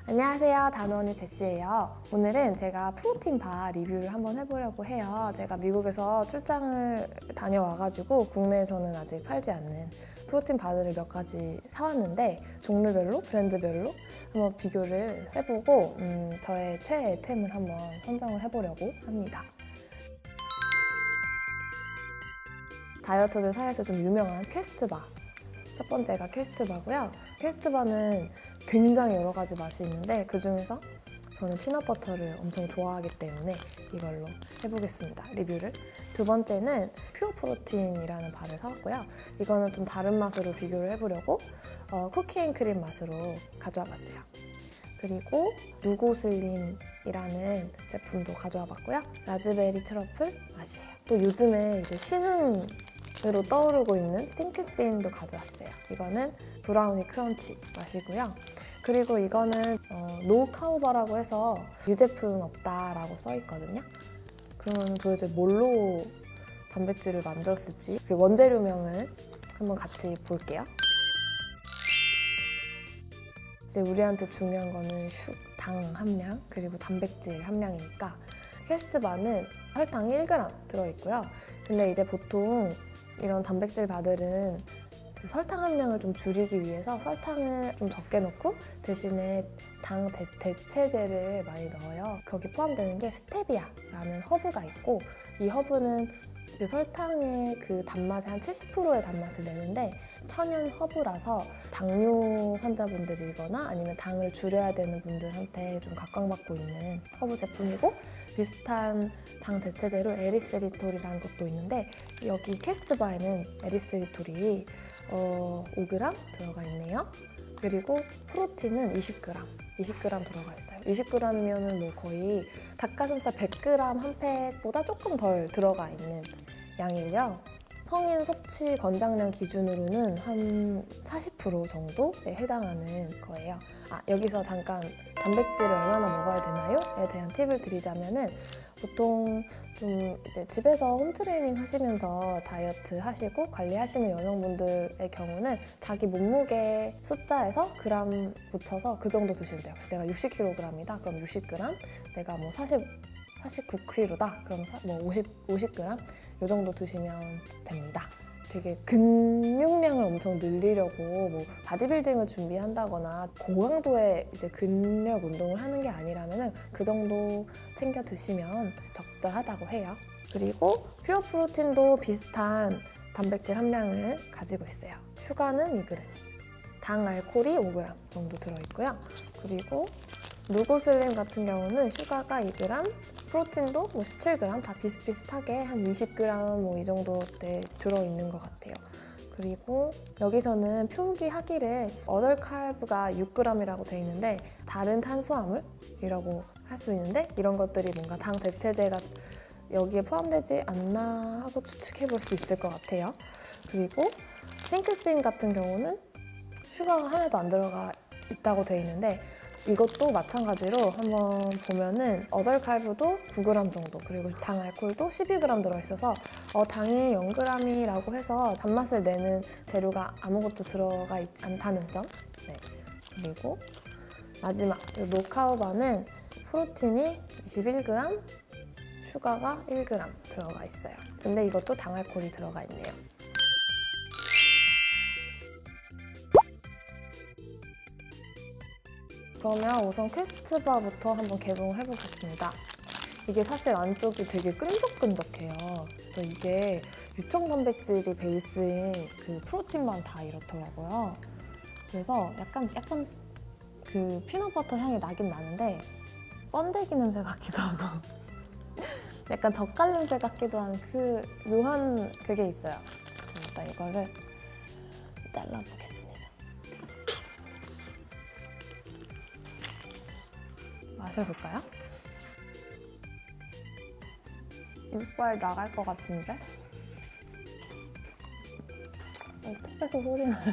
안녕하세요, 단원의 제시예요. 오늘은 제가 프로틴 바 리뷰를 한번 해보려고 해요. 제가 미국에서 출장을 다녀와가지고 국내에서는 아직 팔지 않는 프로틴 바들을 몇 가지 사왔는데 종류별로, 브랜드별로 한번 비교를 해보고 저의 최애템을 한번 선정을 해보려고 합니다. 다이어터들 사이에서 좀 유명한 퀘스트바. 첫 번째가 퀘스트바고요. 퀘스트바는 굉장히 여러 가지 맛이 있는데 그중에서 저는 피넛버터를 엄청 좋아하기 때문에 이걸로 해보겠습니다, 리뷰를. 두 번째는 퓨어 프로틴이라는 바를 사왔고요. 이거는 좀 다른 맛으로 비교를 해보려고 쿠키앤크림 맛으로 가져와 봤어요. 그리고 누고슬림이라는 제품도 가져와 봤고요. 라즈베리 트러플 맛이에요. 또 요즘에 이제 신흥으로 떠오르고 있는 스팅크빈도 가져왔어요. 이거는 브라우니 크런치 맛이고요. 그리고 이거는 노 카우바라고 해서 유제품 없다라고 써있거든요. 그러면 도대체 뭘로 단백질을 만들었을지 그 원재료명을 한번 같이 볼게요. 이제 우리한테 중요한 거는 당 함량 그리고 단백질 함량이니까 퀘스트바는 설탕 1g 들어있고요. 근데 이제 보통 이런 단백질 바들은 설탕 함량을 좀 줄이기 위해서 설탕을 좀 적게 넣고 대신에 당 대체제를 많이 넣어요. 거기 포함되는 게 스테비아라는 허브가 있고 이 허브는 그 설탕의 그 단맛의 한 70%의 단맛을 내는데 천연 허브라서 당뇨 환자분들이거나 아니면 당을 줄여야 되는 분들한테 좀 각광받고 있는 허브 제품이고, 비슷한 당 대체제로 에리스리톨이라는 것도 있는데 여기 퀘스트바에는 에리스리톨이 5g 들어가 있네요. 그리고 프로틴은 20g 들어가 있어요. 20g이면 뭐 거의 닭가슴살 100g 한 팩보다 조금 덜 들어가 있는 양이고요. 성인 섭취 권장량 기준으로는 한 40% 정도에 해당하는 거예요. 여기서 잠깐 단백질을 얼마나 먹어야 되나요?에 대한 팁을 드리자면은 보통 좀 이제 집에서 홈트레이닝 하시면서 다이어트 하시고 관리하시는 여성분들의 경우는 자기 몸무게 숫자에서 그램 붙여서 그 정도 드시면 돼요. 그래서 내가 60kg이다. 그럼 60g, 내가 뭐 49kg다. 그럼 뭐 50g 이 정도 드시면 됩니다. 되게 근육량을 엄청 늘리려고 뭐 바디빌딩을 준비한다거나 고강도의 이제 근력 운동을 하는 게 아니라면 그 정도 챙겨 드시면 적절하다고 해요. 그리고 퓨어 프로틴도 비슷한 단백질 함량을 가지고 있어요. 슈가는 2g, 당 알코올이 5g 정도 들어있고요. 그리고 누고슬림 같은 경우는 슈가가 2g, 프로틴도 뭐 17g, 다 비슷비슷하게 한 20g 뭐 이 정도대 들어있는 것 같아요. 그리고 여기서는 표기 하기를 어덜 칼브가 6g이라고 돼 있는데 다른 탄수화물이라고 할 수 있는데 이런 것들이 뭔가 당 대체제가 여기에 포함되지 않나 하고 추측해 볼 수 있을 것 같아요. 그리고 싱크스림 같은 경우는 슈가가 하나도 안 들어가 있다고 돼 있는데 이것도 마찬가지로 한번 보면은 어덜 칼브도 9g 정도, 그리고 당 알코올도 12g 들어있어서 당이 0g이라고 해서 단맛을 내는 재료가 아무것도 들어가 있지 않다는 점. 네. 그리고 마지막 노카우바는 프로틴이 21g, 슈가가 1g 들어가 있어요. 근데 이것도 당 알코올이 들어가 있네요. 그러면 우선 퀘스트바부터 한번 개봉을 해보겠습니다. 이게 사실 안쪽이 되게 끈적끈적해요. 그래서 이게 유청 단백질이 베이스인 그 프로틴만 다 이렇더라고요. 그래서 약간 그 피넛버터 향이 나긴 나는데 번데기 냄새 같기도 하고 약간 젓갈 냄새 같기도 한 그 묘한 그게 있어요. 일단 이거를 잘라보겠습니다. 맛을 볼까요? 이빨 나갈 것 같은데? 턱에서 소리 나요.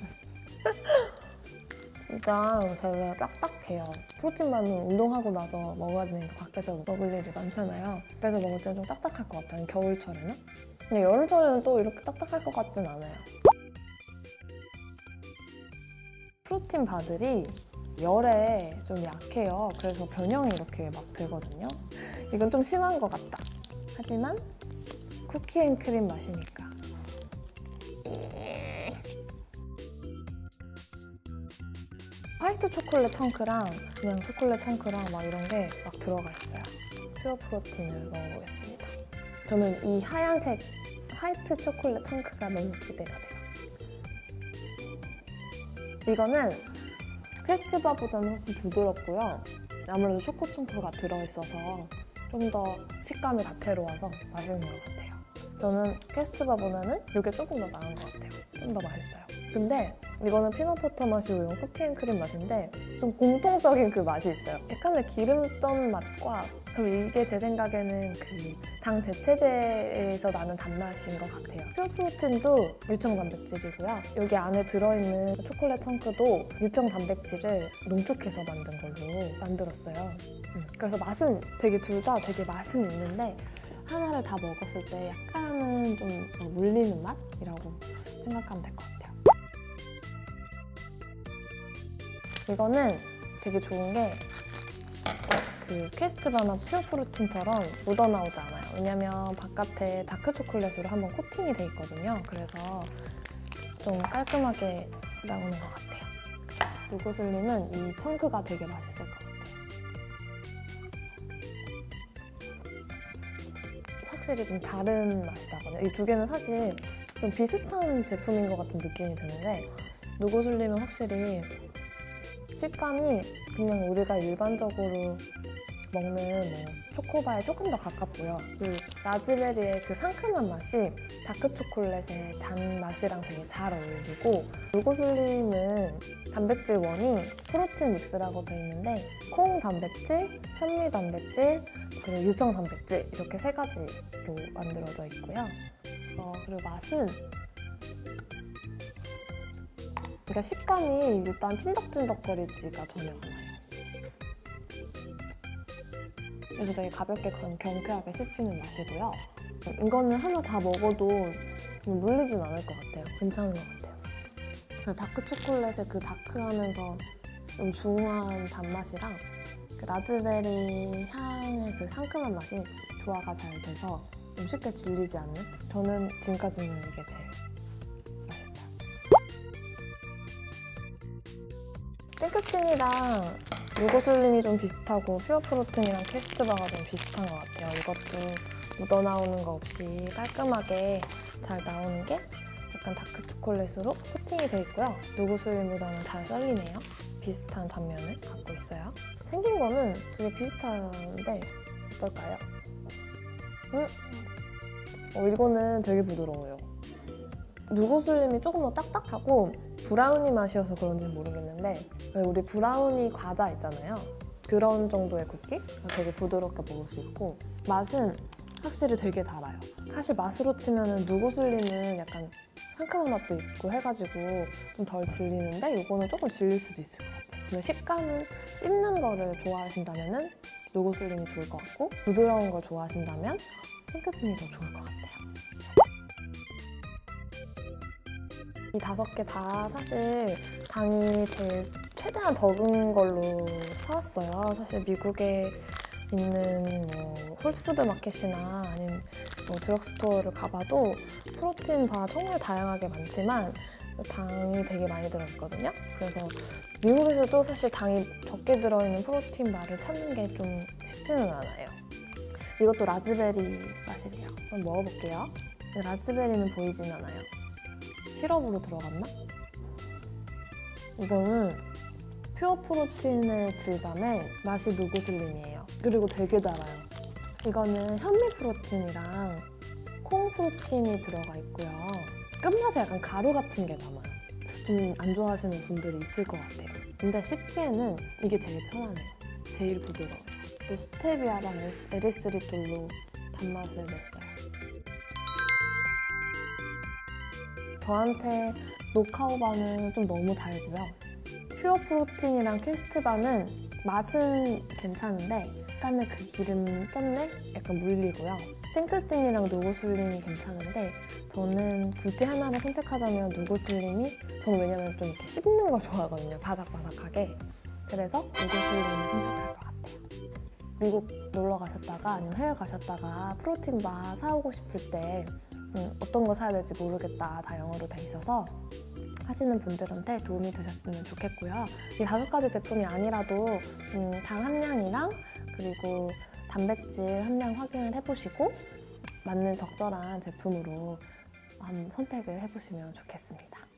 일단 되게 딱딱해요. 프로틴만은 운동하고 나서 먹어야 되니까 밖에서 먹을 일이 많잖아요. 그래서 먹을 때는 좀 딱딱할 것 같아요. 겨울철에는. 근데 여름철에는 또 이렇게 딱딱할 것 같진 않아요. 프로틴 바들이 열에 좀 약해요. 그래서 변형이 이렇게 막 되거든요. 이건 좀 심한 것 같다. 하지만 쿠키앤크림 맛이니까. 화이트 초콜릿 청크랑 그냥 초콜릿 청크랑 막 이런 게 막 들어가 있어요. 퓨어 프로틴을 먹어보겠습니다. 저는 이 하얀색 화이트 초콜릿 청크가 너무 기대가 돼요. 이거는 퀘스트바보다는 훨씬 부드럽고요. 아무래도 초코 청크가 들어있어서 좀 더 식감이 다채로워서 맛있는 것 같아요. 저는 퀘스트바보다는 이게 조금 더 나은 것 같아요. 좀 더 맛있어요. 근데 이거는 피넛버터 맛이고 이건 쿠키앤크림 맛인데 좀 공통적인 그 맛이 있어요. 약간의 기름전 맛과 그리고 이게 제 생각에는 그 당 대체제에서 나는 단맛인 것 같아요. 퓨어 프로틴도 유청 단백질이고요. 여기 안에 들어있는 초콜릿 청크도 유청 단백질을 농축해서 만든 걸로 만들었어요. 그래서 맛은 되게 둘 다 되게 맛은 있는데 하나를 다 먹었을 때 약간은 좀 물리는 맛이라고 생각하면 될 것 같아요. 이거는 되게 좋은 게 그 퀘스트바나 퓨어 프로틴처럼 묻어나오지 않아요. 왜냐면 바깥에 다크 초콜릿으로 한번 코팅이 돼 있거든요. 그래서 좀 깔끔하게 나오는 것 같아요. 누구슬림은 이 청크가 되게 맛있을 것 같아요. 확실히 좀 다른 맛이 나거든요. 이 두 개는 사실 좀 비슷한 제품인 것 같은 느낌이 드는데 누구슬림은 확실히 식감이 그냥 우리가 일반적으로 먹는 초코바에 조금 더 가깝고요. 그 라즈베리의 그 상큼한 맛이 다크 초콜릿의 단맛이랑 되게 잘 어울리고 누구슬림은 단백질 원이 프로틴 믹스라고 되어 있는데 콩 단백질, 현미 단백질, 그리고 유청 단백질 이렇게 세 가지로 만들어져 있고요. 그리고 맛은 그러니까 식감이 일단 찐덕찐덕거리지가 전혀 않아요. 그래서 되게 가볍게 경쾌하게 씹히는 맛이고요. 이거는 하나 다 먹어도 물리진 않을 것 같아요. 괜찮은 것 같아요. 다크 초콜릿의 그 다크하면서 좀 중후한 단맛이랑 그 라즈베리 향의 그 상큼한 맛이 조화가 잘 돼서 좀 쉽게 질리지 않는? 저는 지금까지는 이게 제일 맛있어요. 땡크틴이랑 누구슬림이 좀 비슷하고 퓨어 프로틴이랑 퀘스트바가 좀 비슷한 것 같아요. 이것도 묻어나오는 거 없이 깔끔하게 잘 나오는 게 약간 다크 초콜릿으로 코팅이 돼 있고요. 누구슬림보다는 잘 썰리네요. 비슷한 단면을 갖고 있어요. 생긴 거는 되게 비슷한데 어떨까요? 이거는 되게 부드러워요. 누구슬림이 조금 더 딱딱하고 브라우니 맛이어서 그런지 모르겠는데 우리 브라우니 과자 있잖아요. 그런 정도의 쿠키? 되게 부드럽게 먹을 수 있고 맛은 확실히 되게 달아요. 사실 맛으로 치면은 누구슬림은 약간 상큼한 맛도 있고 해가지고 좀 덜 질리는데 이거는 조금 질릴 수도 있을 것 같아요. 근데 식감은 씹는 거를 좋아하신다면은 누구슬림이 좋을 것 같고 부드러운 걸 좋아하신다면 핑크틴이 더 좋을 것 같아요. 이 5개 다 사실 당이 제일 최대한 적은 걸로 사왔어요. 사실 미국에 있는 홀푸드 마켓이나 아니면 드럭스토어를 가봐도 프로틴 바 정말 다양하게 많지만 당이 되게 많이 들어있거든요. 그래서 미국에서도 사실 당이 적게 들어있는 프로틴 바를 찾는 게 좀 쉽지는 않아요. 이것도 라즈베리 맛이래요. 한번 먹어볼게요. 라즈베리는 보이진 않아요. 시럽으로 들어갔나? 이거는 퓨어 프로틴의 질감에 맛이 누구슬림이에요. 그리고 되게 달아요. 이거는 현미 프로틴이랑 콩 프로틴이 들어가 있고요. 끝맛에 약간 가루 같은 게 남아요. 좀 안 좋아하시는 분들이 있을 것 같아요. 근데 씹기에는 이게 제일 편하네요. 제일 부드러워요. 또 스테비아랑 에리스리톨로 단맛을 냈어요. 저한테 노카우바는 좀 너무 달고요. 퓨어 프로틴이랑 퀘스트바는 맛은 괜찮은데 약간의 그 기름 쩐내? 약간 물리고요. 탱크틴이랑 누구슬림이 괜찮은데 저는 굳이 하나를 선택하자면 누구슬림이 저는 왜냐면 좀 이렇게 씹는 걸 좋아하거든요. 바삭바삭하게. 그래서 무구슬림을 선택할 것 같아요. 미국 놀러 가셨다가 아니면 해외 가셨다가 프로틴바 사오고 싶을 때 어떤 거 사야 될지 모르겠다, 다 영어로 돼 있어서 하시는 분들한테 도움이 되셨으면 좋겠고요. 이 5가지 제품이 아니라도 당 함량이랑 그리고 단백질 함량 확인을 해보시고 맞는 적절한 제품으로 한번 선택을 해보시면 좋겠습니다.